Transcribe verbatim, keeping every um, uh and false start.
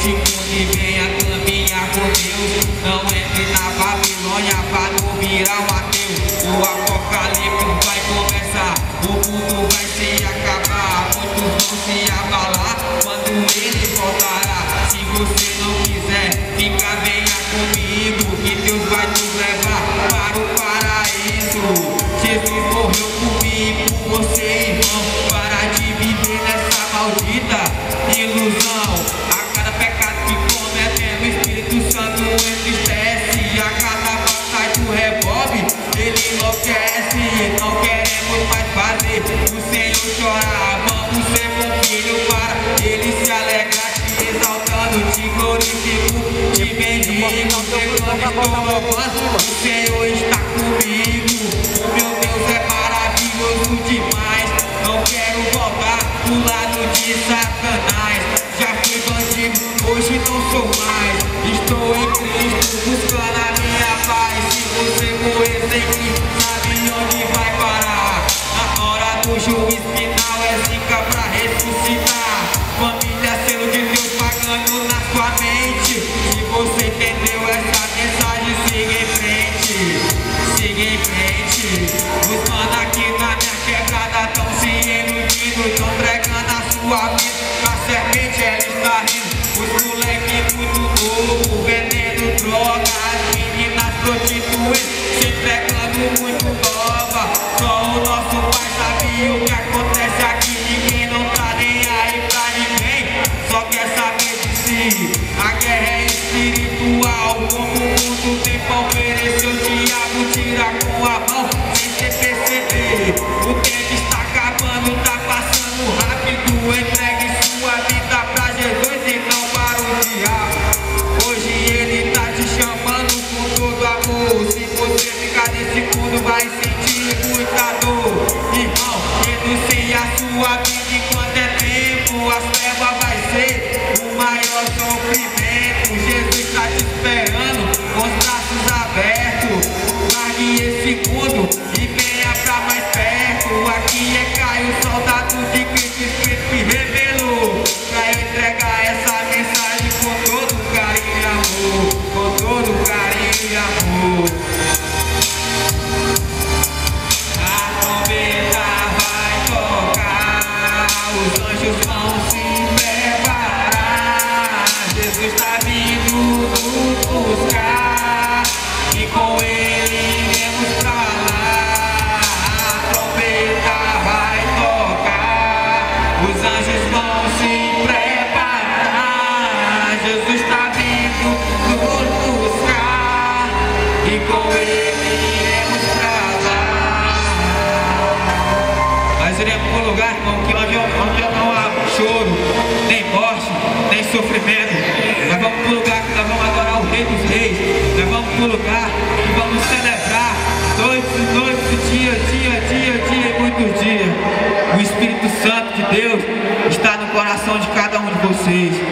esse mundo e venha caminhar com Deus. Não entre na Babilônia para não virar um ateu. O apocalipse vai começar, o mundo vai se acabar. Muitos vão se abalar quando ele voltará. Se você não quiser, fica, venha comigo, que Deus vai nos levar para o paraíso. Jesus morreu por mim, por você, irmão. Para de viver nessa maldita ilusão. A cada pecado que cometemos, o Espírito Santo entristece. A cada passagem do revólver, ele enlouquece. Não queremos mais fazer o Senhor chorar. Vamos ser bom filho para ele se alegrar, te exaltando, te glorifico, te bendigo. Quando estou louvando, o Senhor está comigo. O meu Deus é maravilhoso demais. Não quero voltar do lado de Satanás. Já fui bandido, hoje não sou mais. Estou em Cristo, buscando a minha paz. Se você morrer sem Cristo, sabe onde vai parar? Na hora do juiz final é zica pra ressuscitar. Família, selo de Deus pagando na sua mente. Se você entendeu essa mensagem, siga em frente, siga em frente. Os mano aqui na minha quebrada tão se iludindo, tão pregando a sua vida. A serpente ela está rindo. Os moleque muito novo, vendendo droga. As meninas prostituem, se entregando muito nova. Só o nosso pai sabia o que acontece aqui. Ninguém não tá nem aí pra ninguém, só quer saber de si. A guerra é espiritual, como o mundo tem pra oferecer. O diabo tira com a mão sem você perceber. O tempo está acabando, tá passando rápido. Entregue sua vida pra Jesus e não para o diabo. Hoje ele tá te chamando com todo amor. Se você ficar nesse mundo vai sentir muita dor. Irmão, renuncie a sua vida enquanto é tempo. As trevas vai ser o maior sofrimento. Jesus está te esperando com os braços abertos. Largue esse mundo e venha pra mais perto. Aqui é Caio, soldado de Cristo, Espírito me revelou pra eu entregar essa mensagem com todo carinho e amor, com todo carinho e amor. A trombeta vai tocar, os anjos vão se preparar. Jesus está vindo nos buscar e com ele iremos pra lá. A trombeta vai tocar, os anjos vão se preparar. Jesus está vindo nos buscar e com ele iremos pra lá. Nós iremos para um lugar, irmão, que onde, onde não há choro, nem morte, nem sofrimento. Nós vamos para um lugar que nós vamos adorar o Rei dos Reis. Nós vamos para um lugar que vamos celebrar noites e noites, dia, dia, dia, dia e muitos dias. O Espírito Santo de Deus está no coração de cada um de vocês.